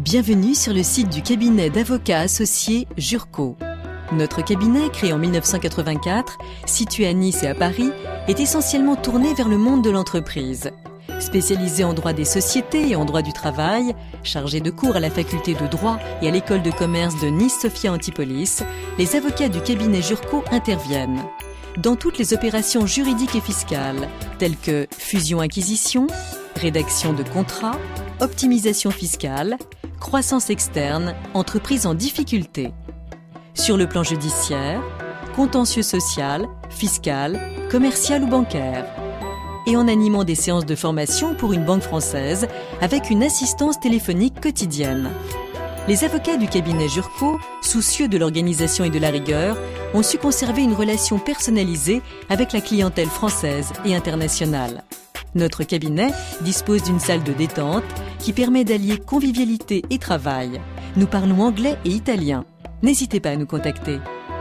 Bienvenue sur le site du cabinet d'avocats associés Jurco. Notre cabinet, créé en 1984, situé à Nice et à Paris, est essentiellement tourné vers le monde de l'entreprise. Spécialisé en droit des sociétés et en droit du travail, chargé de cours à la faculté de droit et à l'école de commerce de Nice-Sophia Antipolis, les avocats du cabinet Jurco interviennent dans toutes les opérations juridiques et fiscales, telles que fusion-acquisition, rédaction de contrats, optimisation fiscale, croissance externe, entreprise en difficulté. Sur le plan judiciaire, contentieux social, fiscal, commercial ou bancaire. Et en animant des séances de formation pour une banque française avec une assistance téléphonique quotidienne. Les avocats du cabinet Jurco, soucieux de l'organisation et de la rigueur, ont su conserver une relation personnalisée avec la clientèle française et internationale. Notre cabinet dispose d'une salle de détente qui permet d'allier convivialité et travail. Nous parlons anglais et italien. N'hésitez pas à nous contacter.